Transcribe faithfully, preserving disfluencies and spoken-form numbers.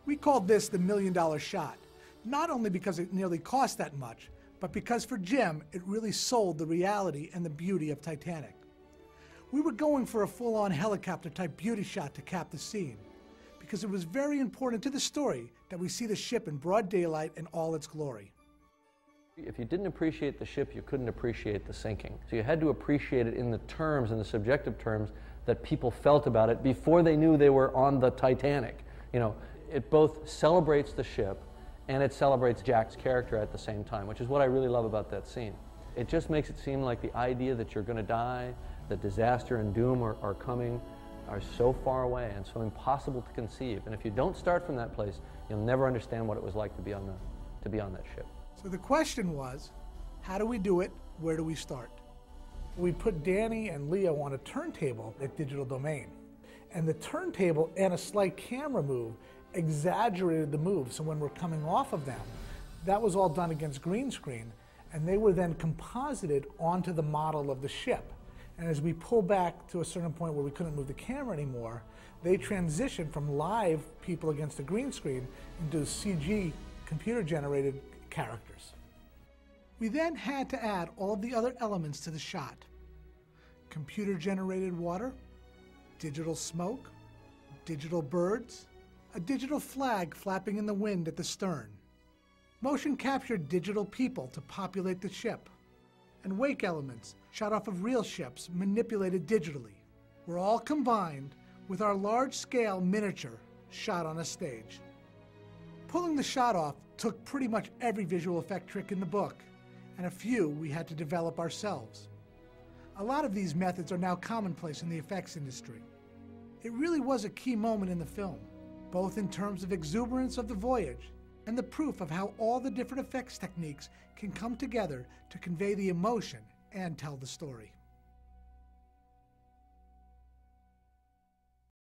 We called this the million dollar shot, not only because it nearly cost that much, but because for Jim, it really sold the reality and the beauty of Titanic. We were going for a full-on helicopter-type beauty shot to cap the scene, because it was very important to the story that we see the ship in broad daylight in all its glory. If you didn't appreciate the ship, you couldn't appreciate the sinking. So you had to appreciate it in the terms, in the subjective terms, that people felt about it before they knew they were on the Titanic. You know, it both celebrates the ship and it celebrates Jack's character at the same time, which is what I really love about that scene. It just makes it seem like the idea that you're going to die, that disaster and doom are, are coming, are so far away and so impossible to conceive. And if you don't start from that place, you'll never understand what it was like to be on, the, to be on that ship. So the question was, how do we do it? Where do we start? We put Danny and Leo on a turntable at Digital Domain. And the turntable and a slight camera move exaggerated the move. So when we're coming off of them, that was all done against green screen. And they were then composited onto the model of the ship. And as we pull back to a certain point where we couldn't move the camera anymore, they transitioned from live people against the green screen into C G computer-generated characters. We then had to add all of the other elements to the shot. Computer-generated water, digital smoke, digital birds, a digital flag flapping in the wind at the stern, motion captured digital people to populate the ship, and wake elements shot off of real ships manipulated digitally were all combined with our large-scale miniature shot on a stage. Pulling the shot off took pretty much every visual effect trick in the book, and a few we had to develop ourselves. A lot of these methods are now commonplace in the effects industry. It really was a key moment in the film, both in terms of exuberance of the voyage and the proof of how all the different effects techniques can come together to convey the emotion and tell the story.